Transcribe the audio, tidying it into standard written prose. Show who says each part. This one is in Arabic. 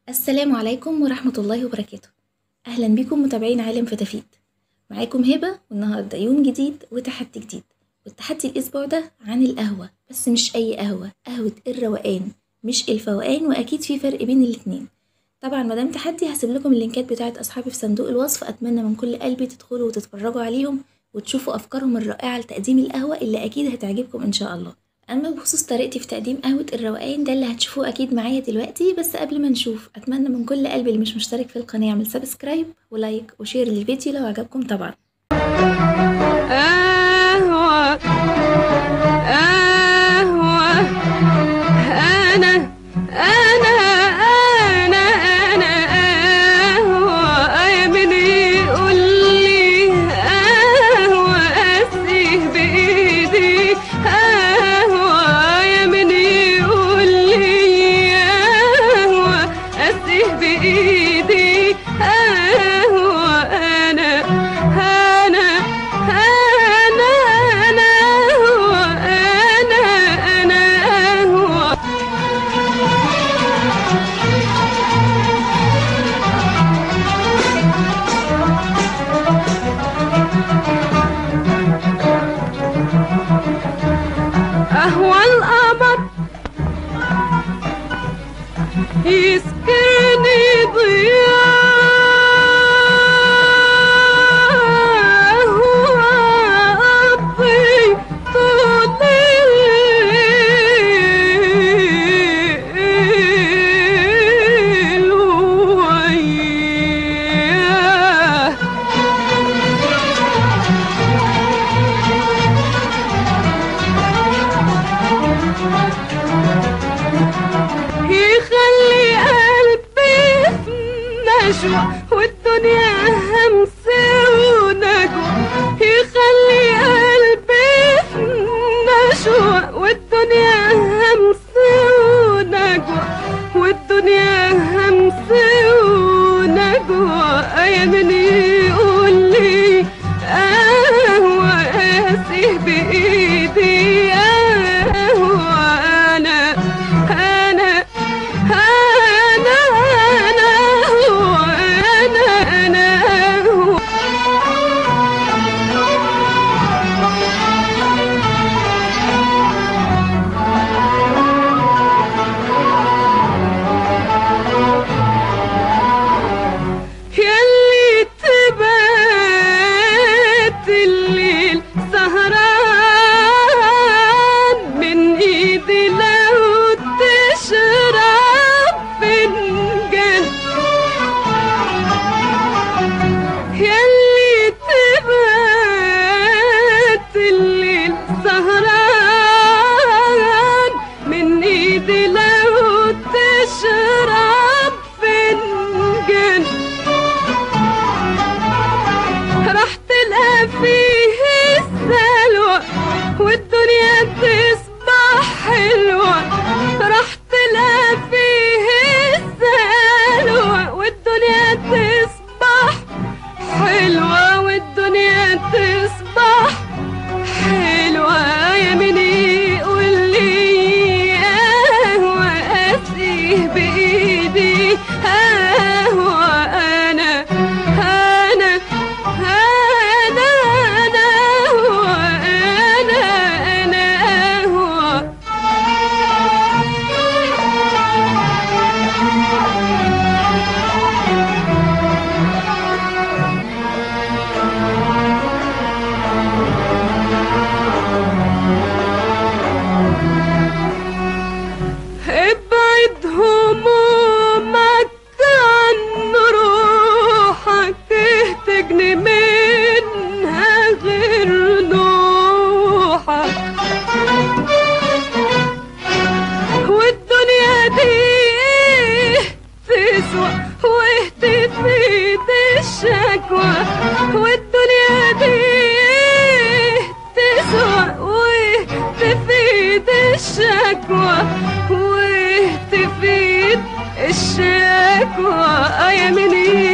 Speaker 1: السلام عليكم ورحمة الله وبركاته. أهلا بكم متابعين عالم فتافيت. معاكم هبة، والنهاردة يوم جديد وتحدي جديد. والتحدي الأسبوع ده عن القهوة، بس مش أي قهوة، قهوة الروقان مش الفوقان، وأكيد في فرق بين الاتنين. طبعا مادام تحدي هسيب لكم اللينكات بتاعت أصحابي في صندوق الوصف. أتمنى من كل قلبي تدخلوا وتتفرجوا عليهم وتشوفوا أفكارهم الرائعة لتقديم القهوة اللي أكيد هتعجبكم إن شاء الله. أما بخصوص طريقتي في تقديم قهوة الروقان ده اللي هتشوفوه أكيد معايا دلوقتي، بس قبل ما نشوف أتمنى من كل قلبي اللي مش مشترك في القناة يعمل سبسكرايب ولايك وشير للفيديو لو عجبكم طبعا.
Speaker 2: قهوة قهوة أنا قهوة يا من يقول لي قهوة أسيه بإيدي، قهوة يا من يقول لي قهوة أسيه بإيدي، قهوة أنا قهوة القمر يسكرني ضياء، وأقضي طول الليل وياه. يخلي قلبي في نشوة والدنيا همس ونجوى، يخلي قلبي في نشوة والدنيا همس ونجوى، والدنيا همس ونجوى يا من يقول لي قهوة أسيه بإيدي، قهوة أنا هو. ياللي تبات الليل سهران من ايدي لو تشرب فنجان، ياللي تبات الليل سهران من ايدي لو تشرب فنجان، راح تلقى فيه السلوى والدنيا تصبح حلوة، راح تلقى فيه السلوى والدنيا تصبح حلوة، والدنيا تصبح حلوة يا من يقول لي قهوة أسيه بإيدي، قهوة أنا هو. ابعد همومك عن روحك، تجني منها غير نوحك، والدنيا دي تسوى وتفيد الشكوى، والدنيا دي تسوى وتفيد الشكوى، وتفيد الشكوى يا من